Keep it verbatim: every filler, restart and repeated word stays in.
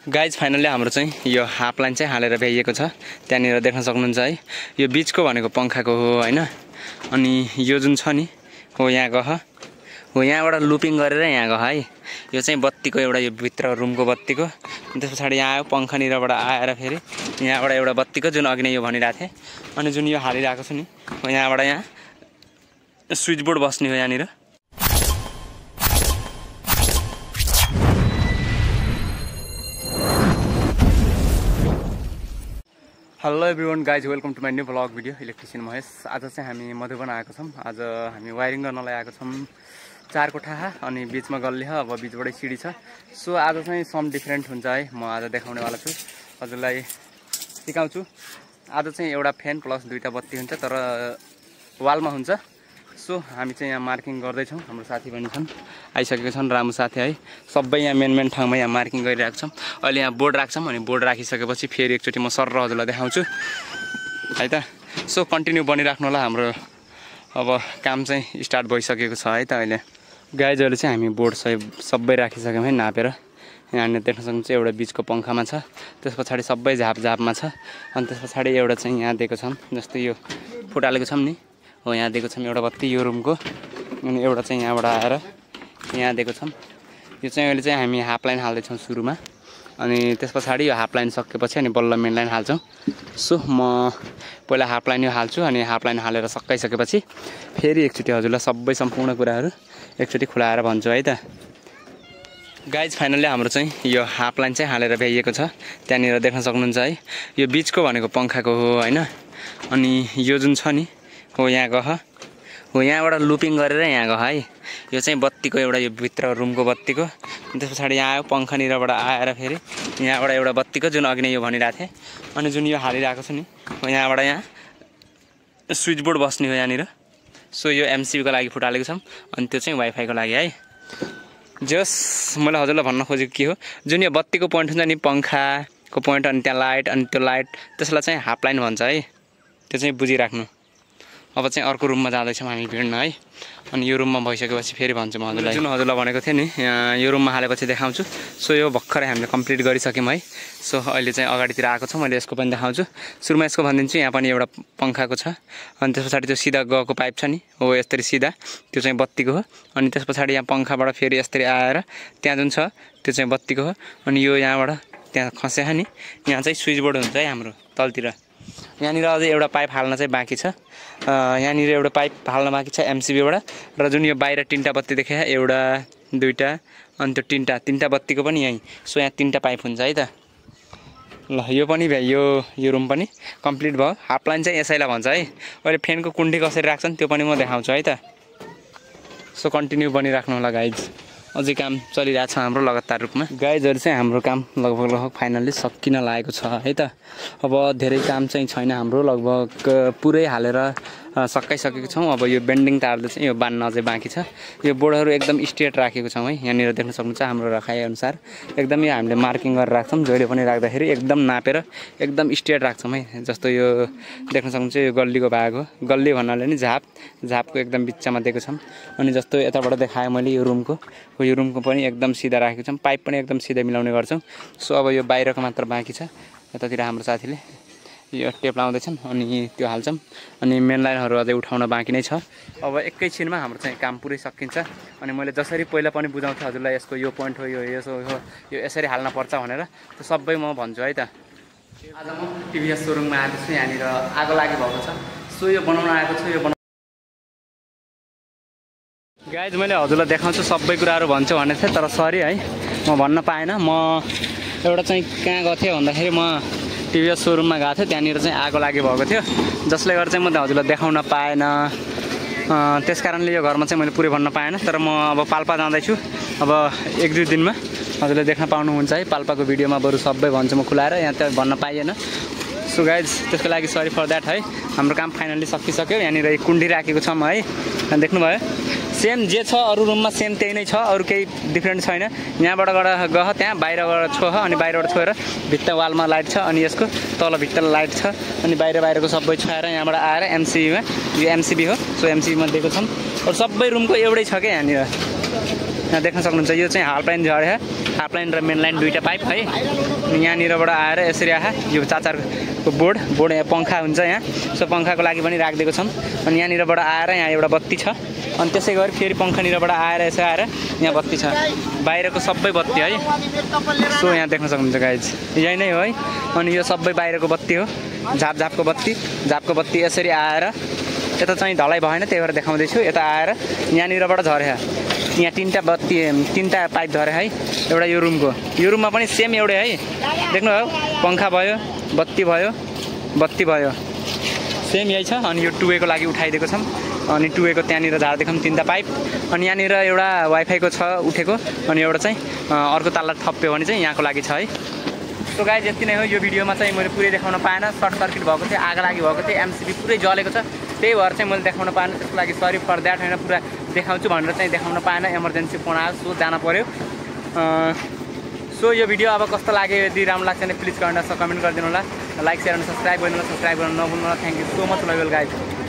Guys finally हाम्रो चाहिँ यो हाफ लाइन चाहिँ हालेर भ्याइएको छ। त्यहाँनिर देख्न सक्नुहुन्छ है, यो बीचको भनेको पङ्खाको हो हैन। अनि यो जुन छ नि हो यहाँ गह हो, यहाँबाट लुपिङ गरेर यहाँ गह है। यो चाहिँ बत्तीको एउटा यो भित्र रुमको बत्तीको, त्यस पछाडि यहाँ आयो पङ्खानिरबाट आएर फेरि यहाँबाट एउटा बत्तीको जुन अघि नै यो भनिरहेको थिएँ। अनि जुन यो हालिरहेको छु नि हो, यहाँबाट यहाँ स्विच बोर्ड बस्ने हो यहाँनिर। Hello everyone guys, welcome to my new vlog video electrician Mahesh. आज चाहिँ हामी मधुबन आएको छौँ। आज हामी वायरिङ गर्नलाई आएको छौँ। चार कोठा अनि बिचमा गल्ली छ, अब बिचबाटै सिडी छ। सो आज चाहिँ सम डिफ्रेन्ट हुन्छ है, म आज देखाउनेवाला छु, हजुरलाई सिकाउँछु। आज चाहिँ एउटा फ्यान प्लस दुईवटा बत्ती हुन्छ, तर वालमा हुन्छ। सो हामी चाहिँ यहाँ मार्किङ गर्दैछौँ। हाम्रो साथी पनि छन्, आइसकेको छन्, राम्रो साथी है। सबै यहाँ मेन मेन ठाउँमा यहाँ मार्किङ गरिरहेको छौँ। अहिले यहाँ बोर्ड राख्छौँ, अनि बोर्ड राखिसकेपछि फेरि एकचोटि म सर र हजुरलाई देखाउँछु है त। सो कन्टिन्यू बनिराख्नु होला। हाम्रो अब काम चाहिँ स्टार्ट भइसकेको छ है त। अहिले गाइजहरू चाहिँ हामी बोर्ड सबै राखिसक्यौँ है नापेर। यहाँनिर देख्न सक्नुहुन्छ एउटा बिचको पङ्खामा छ, त्यस पछाडि सबै झाप झापमा छ। अनि त्यस पछाडि एउटा चाहिँ यहाँ दिएको छौँ, जस्तै यो फुटालेको छौँ नि हो, यहाँ दिएको छौँ एउटा बत्ती यो रुमको। अनि एउटा चाहिँ यहाँबाट आएर यहाँ दिएको छौँ। यो चाहिँ अहिले चाहिँ हामी हाफ लाइन हाल्दैछौँ सुरुमा, अनि त्यस पछाडि यो हाफ लाइन सकेपछि अनि बल्ल मेन लाइन हाल्छौँ। सो म पहिला हाफ लाइन यो हाल्छु, अनि हाफ लाइन हालेर सकाइसकेपछि फेरि एकचोटि हजुरलाई सबै सम्पूर्ण कुराहरू एकचोटि खुलाएर भन्छु है त। गाइज फाइनल्ली हाम्रो चाहिँ यो हाफ लाइन चाहिँ हालेर भ्याइएको छ। त्यहाँनिर देख्न सक्नुहुन्छ है, यो बिचको भनेको पङ्खाको हो हैन। अनि यो जुन छ नि हो यहाँ गह हो, यहाँबाट लुपिङ गरेर यहाँ गह है। यो चाहिँ बत्तीको एउटा यो भित्र रुमको बत्तीको, त्यस पछाडि यहाँ आयो पङ्खानिरबाट आएर फेरि यहाँबाट एउटा बत्तीको जुन अघि नै यो भनिरहेको थिएँ। अनि जुन यो हालिरहेको छु नि हो, यहाँबाट यहाँ स्विच बोर्ड बस्ने हो यहाँनिर। सो यो एमसिबीको लागि फुटालेको छौँ, अनि त्यो चाहिँ वाइफाईको लागि है। जस मैले हजुरलाई भन्न खोजेको के हो, जुन यो बत्तीको पोइन्ट हुन्छ नि पङ्खाको पोइन्ट, अनि त्यहाँ लाइट, अनि त्यो लाइट त्यसलाई चाहिँ हाफ लाइन भन्छ है। त्यो चाहिँ बुझिराख्नु। अब चाहिँ अर्को रुममा जाँदैछौँ हामी भिड्न है। अनि यो रुममा भइसकेपछि फेरि भन्छु म हजुरलाई। जुन हजुरलाई भनेको थिएँ नि यो रुममा हालेपछि देखाउँछु। सो यो भर्खरै हामीले कम्प्लिट गरिसक्यौँ है। सो अहिले चाहिँ अगाडितिर आएको छ, मैले यसको पनि देखाउँछु। सुरुमा यसको भनिदिन्छु, यहाँ पनि एउटा पङ्खाको छ। अनि त्यस पछाडि त्यो सिधा गएको पाइप छ नि हो, यसरी सिधा त्यो चाहिँ बत्तीको हो। अनि त्यस पछाडि यहाँ पङ्खाबाट फेरि यसरी आएर त्यहाँ जुन छ त्यो चाहिँ बत्तीको हो। अनि यो यहाँबाट त्यहाँ खस्या नि, यहाँ चाहिँ स्विच बोर्ड हुन्छ है हाम्रो तलतिर। यहाँनिर अझै एउटा पाइप हाल्न चाहिँ बाँकी छ। यहाँनिर एउटा पाइप हाल्न बाँकी छ एमसिबीबाट। र जुन यो बाहिर तिनवटा बत्ती देखेँ, एउटा दुईवटा अनि त्यो तिनवटा तिनवटा बत्तीको पनि यहीँ। सो यहाँ तिनवटा पाइप हुन्छ है त। ल यो पनि भ्याइ, यो यो रुम पनि कम्प्लिट भयो। हाफ लाइन चाहिँ यसैलाई भन्छ है। अहिले फ्यानको कुण्डी कसरी राख्छन् त्यो पनि म देखाउँछु है त। सो कन्टिन्यू बनिराख्नु होला गाइज, अझै काम चलिरहेको छ हाम्रो लगातार रूपमा। गाइजहरू चाहिँ हाम्रो काम लगभग लगभग फाइनल्ली सकिन लागेको छ है त। अब धेरै काम चाहिँ छैन हाम्रो, लगभग पुरै हालेर सकाइसकेको छौँ। अब यो बेन्डिङ तारले चाहिँ यो बान्न अझै बाँकी छ। यो बोर्डहरू एकदम स्ट्रेट राखेको छौँ है। यहाँनिर देख्न सक्नुहुन्छ हाम्रो राखाइअनुसार एकदम यो हामीले मार्किङ गरेर राख्छौँ। जहिले पनि राख्दाखेरि एकदम नापेर एकदम स्ट्रेट राख्छौँ है। जस्तो यो देख्न सक्नुहुन्छ यो गल्लीको भाग हो, गल्ली भन्नाले नि झाप, झापको एकदम बिचमा दिएको छौँ। अनि जस्तो यताबाट देखाएँ मैले यो रुमको हो, यो रुमको पनि एकदम सिधा राखेको छौँ। पाइप पनि एकदम सिधा मिलाउने गर्छौँ। सो अब यो बाहिरको मात्र बाँकी छ। यतातिर हाम्रो साथीले यो टेप लाउँदैछन्, अनि त्यो हाल्छौँ। अनि मेन लाइनहरू अझै उठाउन बाँकी नै छ। अब एकैछिनमा हाम्रो चाहिँ काम पुरै सकिन्छ। अनि मैले जसरी पहिला पनि बुझाउँथेँ हजुरलाई, यसको यो पोइन्ट हो, यो यसो हो, यो यसरी हाल्न पर्छ भनेर, त्यो सबै म भन्छु है त। आज म टिभीएस सोरुममा आएको छु। यहाँनिर आगो लागि भएको छ। सो यो बनाउन आएको छु। यो गाइज मैले हजुरलाई देखाउँछु, सबै कुराहरू भन्छु भनेको थिएँ, तर सरी है म भन्न पाएन। म एउटा चाहिँ कहाँ गएको थिएँ भन्दाखेरि म टिभीएस सोरुममा गएको थिएँ। त्यहाँनिर चाहिँ आगो लागि भएको थियो, जसले गर्दा चाहिँ म हजुरलाई देखाउन पाएन। त्यस कारणले यो घरमा चाहिँ मैले पुरै भन्न पाएन। तर म अब पाल्पा जाँदैछु, अब एक दुई दिनमा हजुरले देख्न पाउनुहुन्छ है। पाल्पाको भिडियोमा बरु सबै भन्छु म खुलाएर, यहाँ त भन्न पाइएन। सो गाइज त्यसको लागि सरी फर द्याट है। हाम्रो काम फाइनल्ली सकिसक्यो। यहाँनिर कुण्डी राखेको छौँ है, देख्नुभयो। सेम जे छ अरू रुममा सेम त्यही नै छ, अरू केही डिफ्रेन्ट छैन। यहाँबाट गएर गह त्यहाँ बाहिरबाट छोह, अनि बाहिरबाट छोएर भित्ता वालमा लाइट छ, अनि यसको तल भित्ता लाइट छ, अनि बाहिर बाहिरको सबै छोएर यहाँबाट आएर एमसिबीमा, यो एमसिबी हो। सो एमसिबीमा दिएको छौँ। अरू सबै रुमको एउटै छ क्या यहाँनिर। यहाँ देख्न सक्नुहुन्छ यो चाहिँ हाफ लाइन झऱ्यो हाफ लाइन र मेन लाइन दुईटा पाइप है अनि यहाँनिरबाट आएर यसरी आए यो चाचारको बोर्ड बोर्ड यहाँ पङ्खा हुन्छ यहाँ सो पङ्खाको लागि पनि राखिदिएको छौँ अनि यहाँनिरबाट आएर यहाँ एउटा बत्ती छ अनि त्यसै गरी फेरि पङ्खानिरबाट आएर यसो आएर यहाँ बत्ती छ बाहिरको सबै बत्ती है सो यहाँ देख्न सक्नुहुन्छ गाइज यही नै हो है अनि यो सबै बाहिरको बत्ती हो झाप झापको बत्ती झापको बत्ती यसरी आएर यता चाहिँ ढलाइ भएन त्यही भएर देखाउँदैछु यता आएर यहाँनिरबाट झऱ्यो यहाँ तिनवटा बत्ती तिनवटा पाइप झऱ्यो है एउटा यो रुमको यो रुममा पनि सेम एउटै है देख्नुभयो पङ्खा भयो बत्ती भयो बत्ती भयो सेम यही छ अनि यो टुवेको लागि उठाइदिएको छौँ अनि टुवेको त्यहाँनिर झार्दैछौँ तिनवटा पाइप अनि यहाँनिर एउटा वाइफाईको छ उठेको अनि एउटा चाहिँ अर्को ताला थप्यो भने चाहिँ यहाँको लागि छ है सो गाइज यति नै हो यो भिडियोमा चाहिँ मैले पुरै देखाउन पाएन सर्ट सर्किट भएको थियो आगो लागि भएको थियो एमसिबी पुरै जलेको छ त्यही भएर चाहिँ मैले देखाउन पाएन त्यसको लागि सरी फर द्याट होइन पुरा देखाउँछु भनेर चाहिँ देखाउन पाएन इमर्जेन्सी फोन आयो सो जान पऱ्यो सो यो भिडियो अब कस्तो लाग्यो यदि राम्रो लाग्छ भने प्लिज गर्न कमेन्ट गरिदिनु होला लाइक सेयर अनि सब्सक्राइब गर्नु होला सब्सक्राइब गर्न नभुल्नु होला thank you so much love you guys